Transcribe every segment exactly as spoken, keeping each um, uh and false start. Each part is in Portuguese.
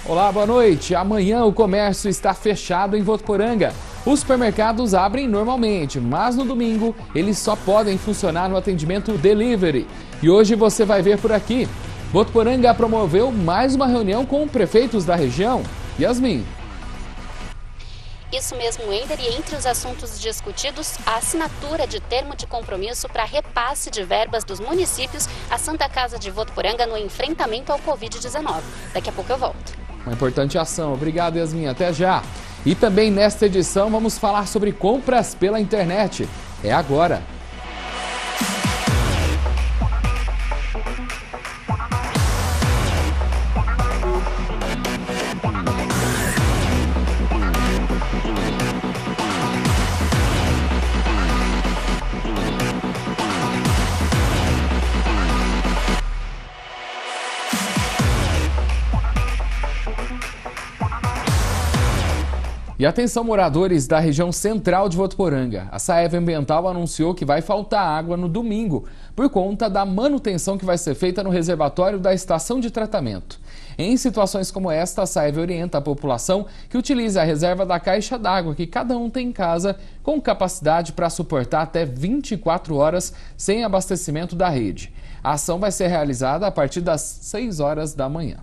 Olá, boa noite. Amanhã o comércio está fechado em Votuporanga. Os supermercados abrem normalmente, mas no domingo eles só podem funcionar no atendimento delivery. E hoje você vai ver por aqui. Votuporanga promoveu mais uma reunião com prefeitos da região. Yasmin. Isso mesmo, Wender, e entre os assuntos discutidos, a assinatura de termo de compromisso para repasse de verbas dos municípios à Santa Casa de Votuporanga no enfrentamento ao covid dezenove. Daqui a pouco eu volto. Uma importante ação. Obrigado, Yasmin. Até já. E também nesta edição vamos falar sobre compras pela internet. É agora. E atenção, moradores da região central de Votuporanga. A Saeva Ambiental anunciou que vai faltar água no domingo por conta da manutenção que vai ser feita no reservatório da estação de tratamento. Em situações como esta, a Saeva orienta a população que utilize a reserva da caixa d'água que cada um tem em casa, com capacidade para suportar até vinte e quatro horas sem abastecimento da rede. A ação vai ser realizada a partir das seis horas da manhã.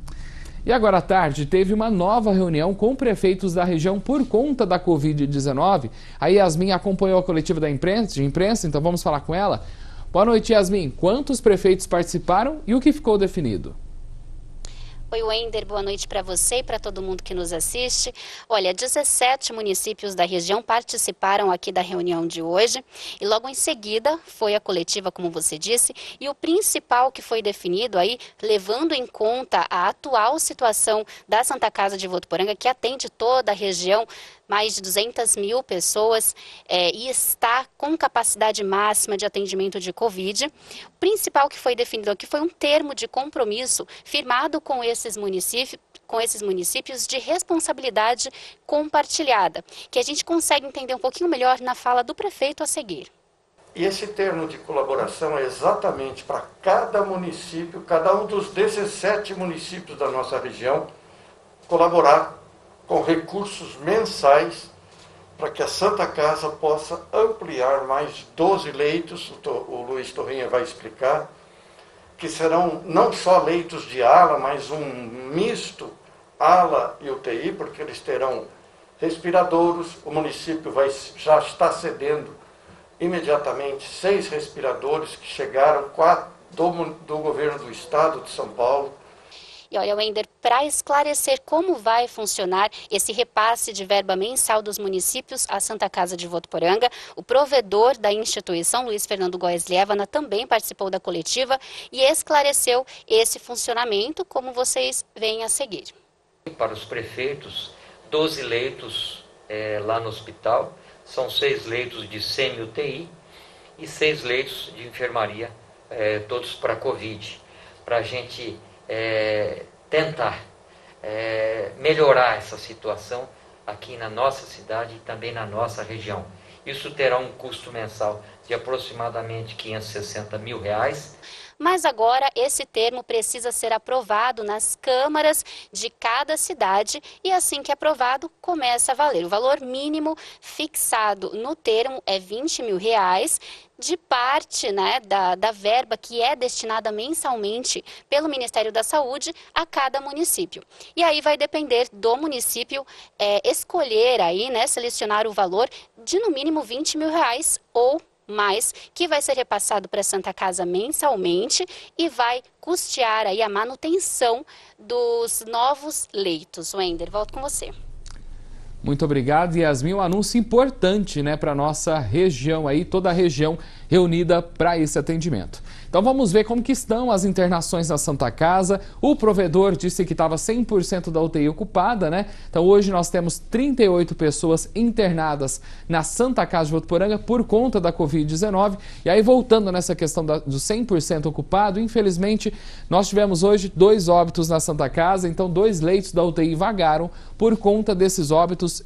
E agora à tarde teve uma nova reunião com prefeitos da região por conta da covid dezenove. A Yasmin acompanhou a coletiva da imprensa, de imprensa, então vamos falar com ela. Boa noite, Yasmin. Quantos prefeitos participaram e o que ficou definido? Oi, Wender, boa noite para você e para todo mundo que nos assiste. Olha, dezessete municípios da região participaram aqui da reunião de hoje e logo em seguida foi a coletiva, como você disse, e o principal que foi definido aí, levando em conta a atual situação da Santa Casa de Votuporanga, que atende toda a região, mais de duzentas mil pessoas é, e está com capacidade máxima de atendimento de Covid. O principal que foi definido aqui foi um termo de compromisso firmado com esses municípios, com esses municípios de responsabilidade compartilhada, que a gente consegue entender um pouquinho melhor na fala do prefeito a seguir. E esse termo de colaboração é exatamente para cada município, cada um dos dezessete municípios da nossa região, colaborar com recursos mensais para que a Santa Casa possa ampliar mais doze leitos, o Luiz Torrinha vai explicar, que serão não só leitos de ala, mas um misto ala e U T I, porque eles terão respiradores, o município vai, já está cedendo imediatamente seis respiradores que chegaram quatro do, do governo do estado de São Paulo. E olha, Wender, para esclarecer como vai funcionar esse repasse de verba mensal dos municípios à Santa Casa de Votuporanga, o provedor da instituição, Luiz Fernando Góes Lievana, também participou da coletiva e esclareceu esse funcionamento, como vocês veem a seguir. Para os prefeitos, doze leitos é, lá no hospital, são seis leitos de semi-U T I e seis leitos de enfermaria, é, todos para Covid, para a gente É, tentar é, melhorar essa situação aqui na nossa cidade e também na nossa região. Isso terá um custo mensal de aproximadamente quinhentos e sessenta mil reais. Mas agora esse termo precisa ser aprovado nas câmaras de cada cidade e assim que aprovado começa a valer. O valor mínimo fixado no termo é vinte mil reais, de parte né, da, da verba que é destinada mensalmente pelo Ministério da Saúde a cada município. E aí vai depender do município é, escolher aí, né, selecionar o valor de no mínimo vinte mil reais ou mais, que vai ser repassado para a Santa Casa mensalmente e vai custear aí a manutenção dos novos leitos. Wender, volto com você. Muito obrigado, Yasmin. Um anúncio importante, né, para a nossa região aí, toda a região reunida para esse atendimento. Então vamos ver como que estão as internações na Santa Casa. O provedor disse que estava cem por cento da U T I ocupada, né? Então hoje nós temos trinta e oito pessoas internadas na Santa Casa de Votuporanga por conta da covid dezenove. E aí voltando nessa questão da, do cem por cento ocupado, infelizmente nós tivemos hoje dois óbitos na Santa Casa, então dois leitos da U T I vagaram por conta desses óbitos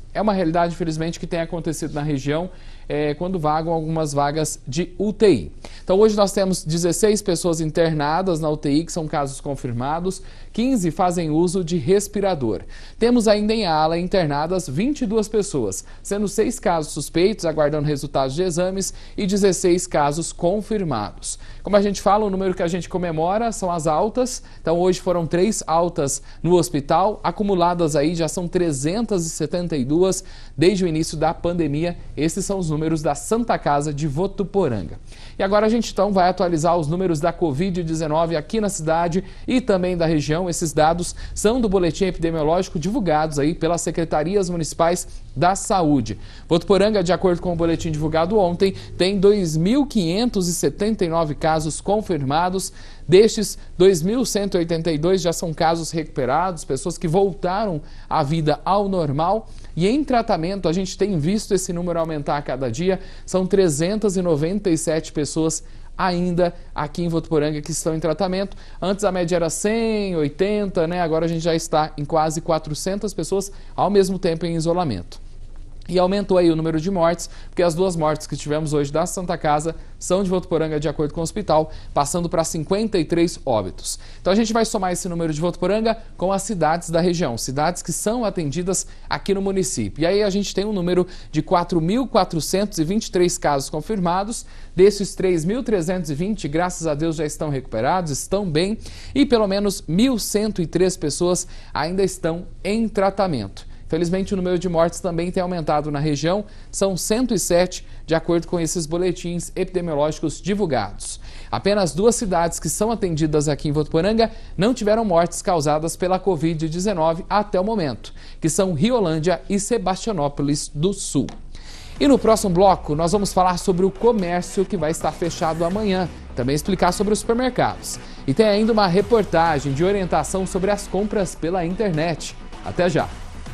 É uma realidade, infelizmente, que tem acontecido na região é, quando vagam algumas vagas de U T I. Então, hoje nós temos dezesseis pessoas internadas na U T I, que são casos confirmados, quinze fazem uso de respirador. Temos ainda em ala internadas vinte e duas pessoas, sendo seis casos suspeitos, aguardando resultados de exames, e dezesseis casos confirmados. Como a gente fala, o número que a gente comemora são as altas. Então, hoje foram três altas no hospital, acumuladas aí já são trezentas e setenta e duas desde o início da pandemia. Esses são os números da Santa Casa de Votuporanga. E agora a gente então vai atualizar os números da covid dezenove aqui na cidade e também da região. Esses dados são do boletim epidemiológico divulgados aí pelas secretarias municipais da saúde. Votuporanga, de acordo com o boletim divulgado ontem, tem dois mil quinhentos e setenta e nove casos confirmados. Destes, dois mil cento e oitenta e dois já são casos recuperados, pessoas que voltaram à vida ao normal. E em tratamento, a gente tem visto esse número aumentar a cada dia. São trezentas e noventa e sete pessoas ainda aqui em Votuporanga que estão em tratamento. Antes a média era cem, oitenta, né? Agora a gente já está em quase quatrocentas pessoas ao mesmo tempo em isolamento. E aumentou aí o número de mortes, porque as duas mortes que tivemos hoje da Santa Casa são de Votuporanga, de acordo com o hospital, passando para cinquenta e três óbitos. Então a gente vai somar esse número de Votuporanga com as cidades da região, cidades que são atendidas aqui no município. E aí a gente tem um número de quatro mil quatrocentos e vinte e três casos confirmados. Desses três mil trezentos e vinte, graças a Deus, já estão recuperados, estão bem. E pelo menos mil cento e três pessoas ainda estão em tratamento. Felizmente, o número de mortes também tem aumentado na região, são cento e sete, de acordo com esses boletins epidemiológicos divulgados. Apenas duas cidades que são atendidas aqui em Votuporanga não tiveram mortes causadas pela covid dezenove até o momento, que são Riolândia e Sebastianópolis do Sul. E no próximo bloco, nós vamos falar sobre o comércio que vai estar fechado amanhã, também explicar sobre os supermercados. E tem ainda uma reportagem de orientação sobre as compras pela internet. Até já!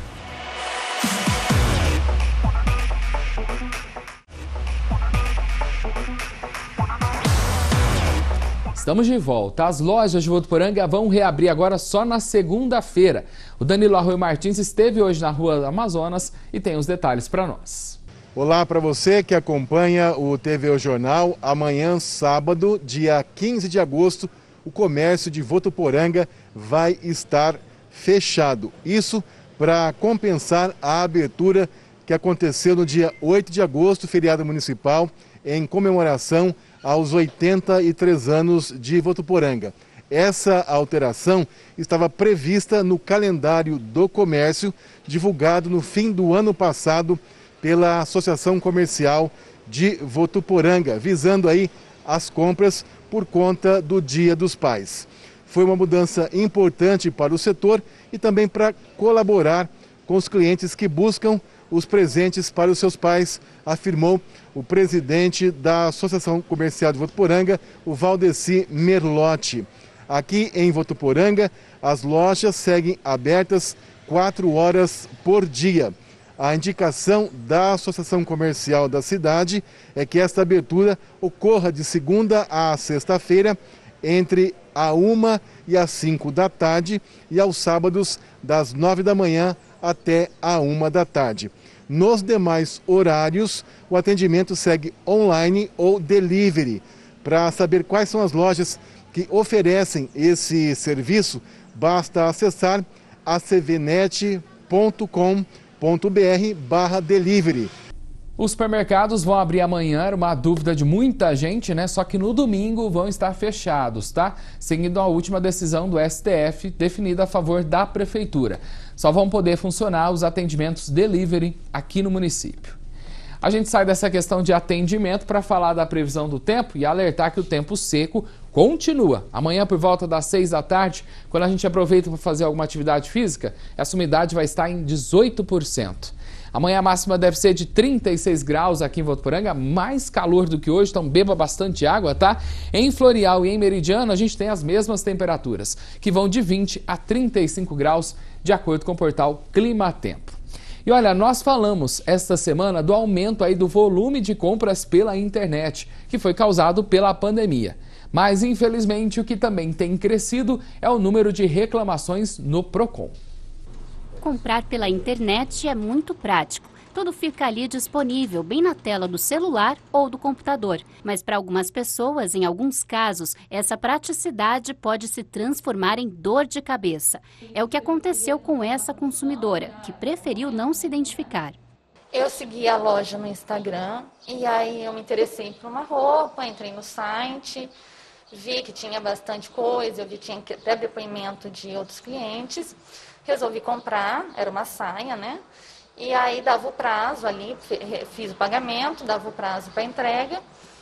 Estamos de volta. As lojas de Votuporanga vão reabrir agora só na segunda-feira. O Danilo Arroio Martins esteve hoje na Rua Amazonas e tem os detalhes para nós. Olá para você que acompanha o T V O Jornal. Amanhã, sábado, dia quinze de agosto, o comércio de Votuporanga vai estar fechado. Isso para compensar a abertura que aconteceu no dia oito de agosto, feriado municipal, em comemoração aos oitenta e três anos de Votuporanga. Essa alteração estava prevista no calendário do comércio, divulgado no fim do ano passado pela Associação Comercial de Votuporanga, visando aí as compras por conta do Dia dos Pais. Foi uma mudança importante para o setor e também para colaborar com os clientes que buscam os presentes para os seus pais, afirmou o presidente da Associação Comercial de Votuporanga, o Valdeci Merlotti. Aqui em Votuporanga, as lojas seguem abertas quatro horas por dia. A indicação da Associação Comercial da cidade é que esta abertura ocorra de segunda a sexta-feira, entre a uma e às cinco da tarde, e aos sábados, das nove da manhã até a uma da tarde. Nos demais horários, o atendimento segue online ou delivery. Para saber quais são as lojas que oferecem esse serviço, basta acessar a c v net ponto com ponto b r barra delivery. Os supermercados vão abrir amanhã, era uma dúvida de muita gente, né? Só que no domingo vão estar fechados, tá? Seguindo a última decisão do S T F, definida a favor da prefeitura. Só vão poder funcionar os atendimentos delivery aqui no município. A gente sai dessa questão de atendimento para falar da previsão do tempo e alertar que o tempo seco continua. Amanhã, por volta das seis da tarde, quando a gente aproveita para fazer alguma atividade física, essa umidade vai estar em dezoito por cento. Amanhã a máxima deve ser de trinta e seis graus aqui em Votuporanga, mais calor do que hoje, então beba bastante água, tá? Em Florial e em Meridiano a gente tem as mesmas temperaturas, que vão de vinte a trinta e cinco graus, de acordo com o portal Climatempo. E olha, nós falamos esta semana do aumento aí do volume de compras pela internet, que foi causado pela pandemia. Mas, infelizmente, o que também tem crescido é o número de reclamações no Procon. comprar pela internet é muito prático. Tudo fica ali disponível, bem na tela do celular ou do computador. Mas para algumas pessoas, em alguns casos, essa praticidade pode se transformar em dor de cabeça. É o que aconteceu com essa consumidora, que preferiu não se identificar. Eu segui a loja no Instagram e aí eu me interessei por uma roupa, entrei no site, vi que tinha bastante coisa, eu vi que tinha até depoimento de outros clientes, resolvi comprar, era uma saia, né? E aí dava o prazo ali, fiz o pagamento, dava o prazo para entrega.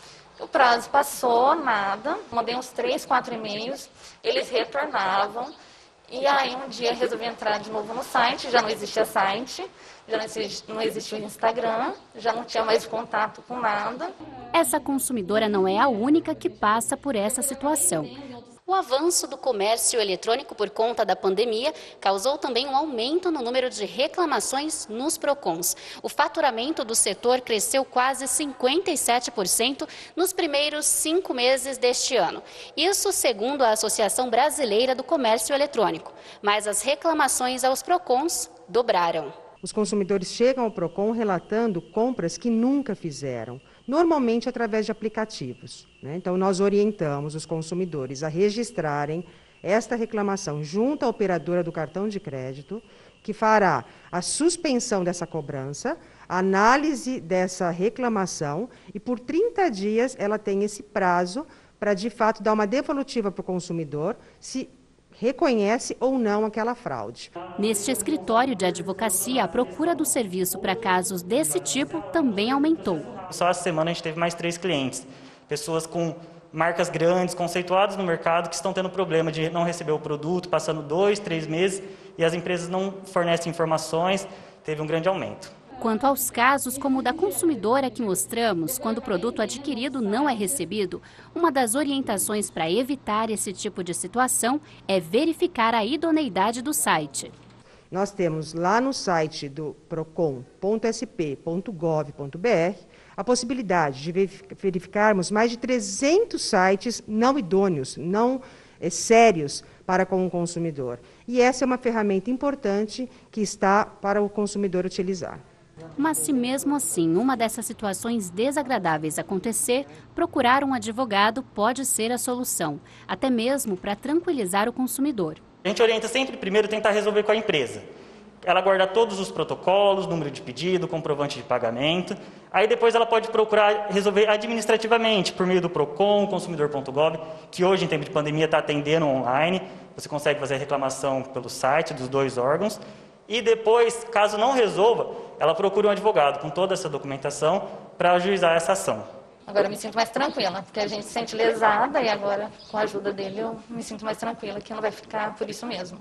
O prazo passou, nada, mandei uns três, quatro e-mails, eles retornavam. E aí um dia resolvi entrar de novo no site, já não existia site, já não existia, não existia o Instagram, já não tinha mais contato com nada. Essa consumidora não é a única que passa por essa situação. O avanço do comércio eletrônico por conta da pandemia causou também um aumento no número de reclamações nos PROCONs. O faturamento do setor cresceu quase cinquenta e sete por cento nos primeiros cinco meses deste ano. Isso segundo a Associação Brasileira do Comércio Eletrônico. Mas as reclamações aos PROCONs dobraram. Os consumidores chegam ao PROCON relatando compras que nunca fizeram, normalmente através de aplicativos, né? Então, nós orientamos os consumidores a registrarem esta reclamação junto à operadora do cartão de crédito, que fará a suspensão dessa cobrança, a análise dessa reclamação e, por trinta dias, ela tem esse prazo para, de fato, dar uma devolutiva para o consumidor, se reconhece ou não aquela fraude. Neste escritório de advocacia, a procura do serviço para casos desse tipo também aumentou. Só essa semana a gente teve mais três clientes, pessoas com marcas grandes, conceituadas no mercado, que estão tendo problema de não receber o produto, passando dois, três meses, e as empresas não fornecem informações, teve um grande aumento. Quanto aos casos como o da consumidora que mostramos, quando o produto adquirido não é recebido, uma das orientações para evitar esse tipo de situação é verificar a idoneidade do site. Nós temos lá no site do procon ponto s p ponto gov ponto b r a possibilidade de verificarmos mais de trezentos sites não idôneos, não é, sérios para com o consumidor. E essa é uma ferramenta importante que está para o consumidor utilizar. Mas se mesmo assim uma dessas situações desagradáveis acontecer, procurar um advogado pode ser a solução, até mesmo para tranquilizar o consumidor. A gente orienta sempre primeiro tentar resolver com a empresa. Ela guarda todos os protocolos, número de pedido, comprovante de pagamento. Aí depois ela pode procurar resolver administrativamente, por meio do PROCON, consumidor ponto gov, que hoje em tempo de pandemia está atendendo online. Você consegue fazer a reclamação pelo site dos dois órgãos. E depois, caso não resolva, ela procura um advogado com toda essa documentação para ajuizar essa ação. Agora eu me sinto mais tranquila, porque a gente se sente lesada e agora, com a ajuda dele, eu me sinto mais tranquila, que não vai ficar por isso mesmo.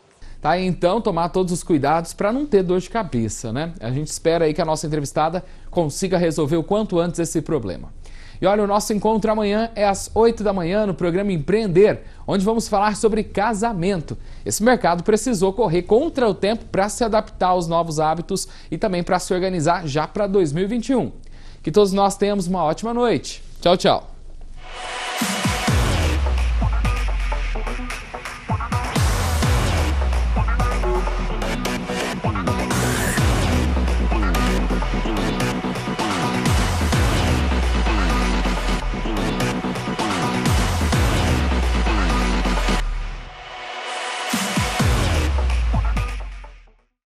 Tá aí, então, tomar todos os cuidados para não ter dor de cabeça, né? A gente espera aí que a nossa entrevistada consiga resolver o quanto antes esse problema. E olha, o nosso encontro amanhã é às oito da manhã no programa Empreender, onde vamos falar sobre casamento. Esse mercado precisou correr contra o tempo para se adaptar aos novos hábitos e também para se organizar já para dois mil e vinte e um. Que todos nós tenhamos uma ótima noite. Tchau, tchau.